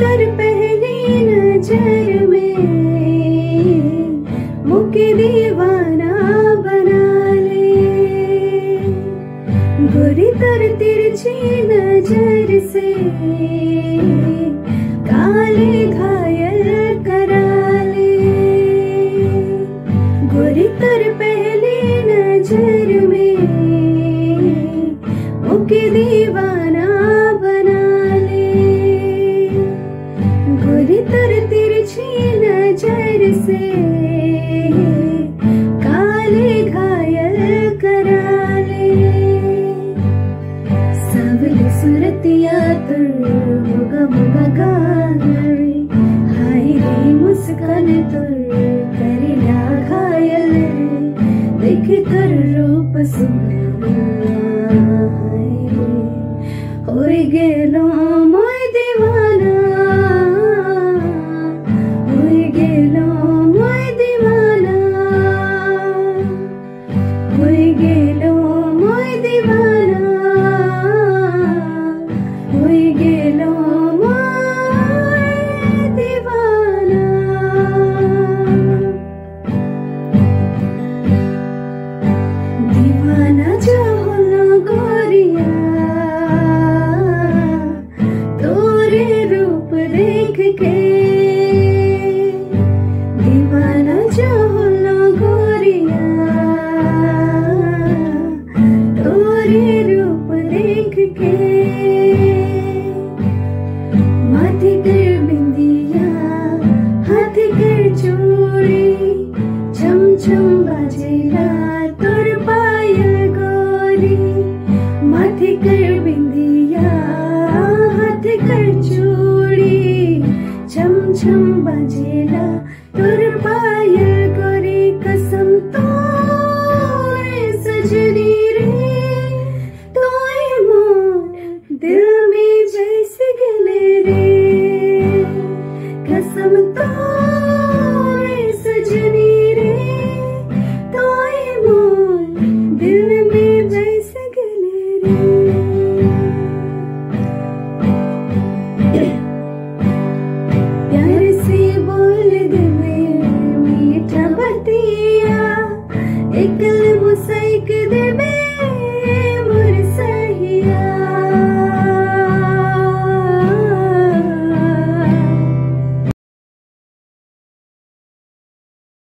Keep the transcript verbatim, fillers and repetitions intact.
तर पहली नजर में मुके दीवाना बना ले। गोरी तर तिरछी नजर से काले घायल करा ले। गोरी तर पहली नजर में मुके दीवाना बना ले। गोरी तर तिरछी नजर से काले घायल करा ले। सावली सुरतिया तुर मुगा मुगा गाल, हाय रे मुस्कान तुर करेला घायल। देख तुर रूप सुंदर होई गेलो मोय दीवाना, होई गेलो मोय दीवाना, होई गेलो मोय दीवाना, होई गेलो मोय दीवाना। दीवाना जो होलो गोरिया तोरे रूप देख के। दीवाना जो होलो गोरिया तोरे रूप देख के। माथे कर बिंदिया हाथ कर चूड़ी, छम छम बाजेला तोर पायल गोरी। माथे कर बिंदिया हाथ कर चूड़ी, छम छम बाजेला तोर पायल।